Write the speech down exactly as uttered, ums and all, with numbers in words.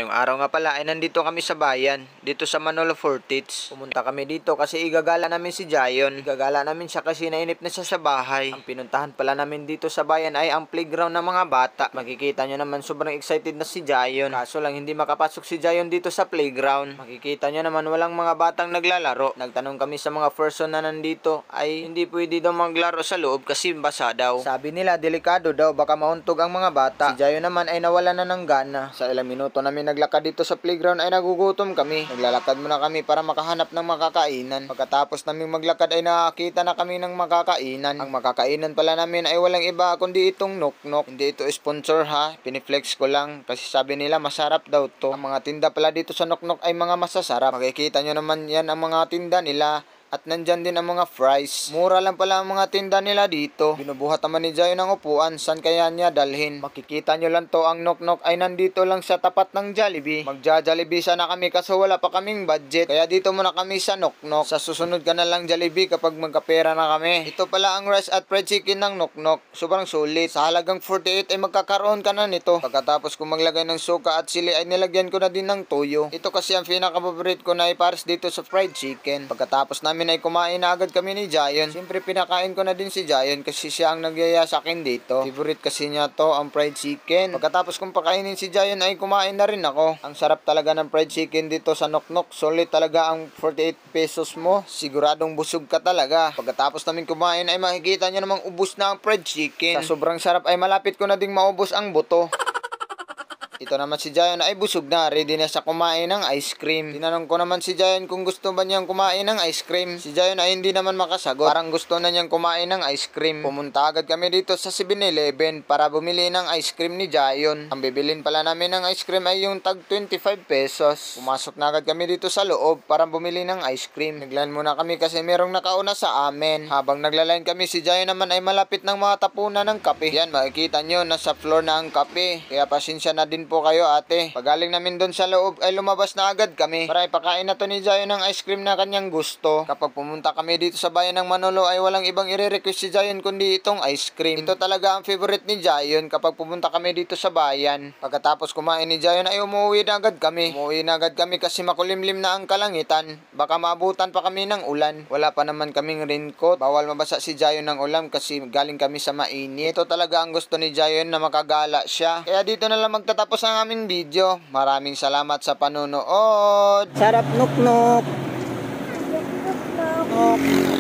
Ngayong araw nga pala ay nandito kami sa bayan, dito sa Manolo Fortich. Pumunta kami dito kasi igagala namin si Jayon. Igagala namin siya kasi nainip na siya sa bahay. Ang pinuntahan pala namin dito sa bayan ay ang playground ng mga bata. Makikita nyo naman sobrang excited na si Jayon. Kaso lang hindi makapasok si Jayon dito sa playground. Makikita nyo naman walang mga batang naglalaro. Nagtanong kami sa mga person na nandito ay hindi pwede daw maglaro sa loob kasi basa daw. Sabi nila delikado daw baka mauntog ang mga bata. Si Jayon naman ay nawala na ng gana. Sa ilang minuto namin naglakad dito sa playground ay nagugutom kami. Naglalakad muna kami para makahanap ng makakainan. Pagkatapos namin maglakad ay nakakita na kami ng makakainan. Ang makakainan pala namin ay walang iba kundi itong Nok Nok. Hindi ito sponsor ha, piniflex ko lang kasi sabi nila masarap daw to. Ang mga tinda pala dito sa Nok Nok ay mga masasarap. Makikita nyo naman yan ang mga tinda nila. At nandyan din ang mga fries. Mura lang pala ang mga tinda nila dito. Binubuhat naman ni Jayon ng upuan. San kaya niya dalhin? Makikita nyo lang to, ang Nok Nok ay nandito lang sa tapat ng Jollibee. Magja-Jollibee sana kami kaso wala pa kaming budget. Kaya dito muna kami sa Nok Nok. Sa susunod ka na lang Jollibee kapag magkapera na kami. Ito pala ang rice at fried chicken ng Nok Nok. Sobrang sulit. Sa halagang forty-eight ay magkakaroon ka na nito. Pagkatapos kung maglagay ng suka at sili ay nilagyan ko na din ng toyo. Ito kasi ang pinaka-favorite ko na ipares dito sa fried chicken. Pagkatapos namin ay kumain na agad kami ni Jayon. Siyempre pinakain ko na din si Jayon kasi siya ang nagyaya sa akin dito. Favorite kasi niya to ang fried chicken. Pagkatapos kong pakainin si Jayon ay kumain na rin ako. Ang sarap talaga ng fried chicken dito sa Nok Nok. Solid talaga ang forty-eight pesos mo. Siguradong busog ka talaga. Pagkatapos namin kumain ay makikita nyo namang ubos na ang fried chicken. Sa sobrang sarap ay malapit ko na ding maubos ang buto. Ito naman si Jayon ay busog na, ready na siya kumain ng ice cream. Tinanong ko naman si Jayon kung gusto ba niyang kumain ng ice cream. Si Jayon ay hindi naman makasagot. Parang gusto na niyang kumain ng ice cream. Pumunta agad kami dito sa seven eleven para bumili ng ice cream ni Jayon. Ang bibilin pala namin ng ice cream ay yung tag twenty-five pesos. Pumasok na agad kami dito sa loob para bumili ng ice cream. Nagline muna kami kasi merong nakauna sa amin. Habang naglaline kami, si Jayon naman ay malapit ng mga tapunan ng kape. Yan, makikita nyo, nasa floor na ang kape. Kaya pasensya na din po kayo ate. Pagaling namin doon sa loob ay lumabas na agad kami para ipakain na to ni Jayon ng ice cream na kanyang gusto. Kapag pumunta kami dito sa bayan ng Manolo ay walang ibang ire-request si Jayon kundi itong ice cream. Ito talaga ang favorite ni Jayon kapag pumunta kami dito sa bayan. Pagkatapos kumain ni Jayon ay umuwi na agad kami. Umuwi na agad kami kasi makulimlim na ang kalangitan. Baka maabutan pa kami ng ulan. Wala pa naman kaming raincoat. Bawal mabasa si Jayon ng ulan kasi galing kami sa mainit. Ito talaga ang gusto ni Jayon na makagala siya. Kaya dito na lang magtatapos ang aming video. Maraming salamat sa panonood. Sarap Nok Nok. Nok.